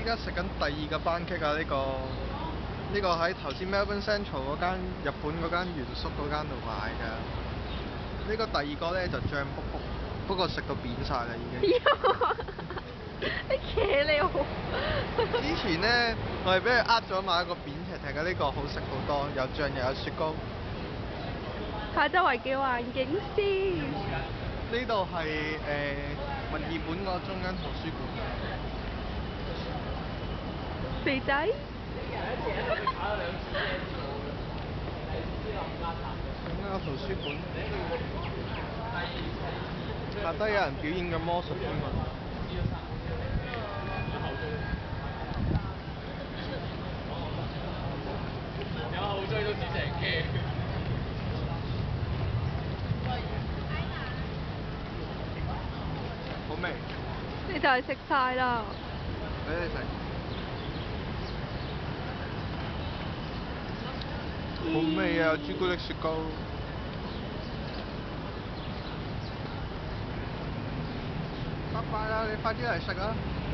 家食緊第二個班戟啊！呢個喺頭先 Melbourne Central 嗰間日本嗰間原宿嗰間度買㗎。呢個第二個咧就醬卜卜，不過食到扁晒啦已經。 你騎你好。 之前咧我係俾佢呃咗買一個扁踢踢嘅，呢個好食好多，有醬又有雪糕。 睇周圍嘅環境先。 呢度係墨爾本個中間圖書館。 肥仔。 中間個圖書館。下低有人表演緊魔術添啊！ 有後追都似成機。 好味。 你就係食晒啦。 俾你食。好味啊！朱古力雪糕。拜拜啦！你快啲嚟食啊！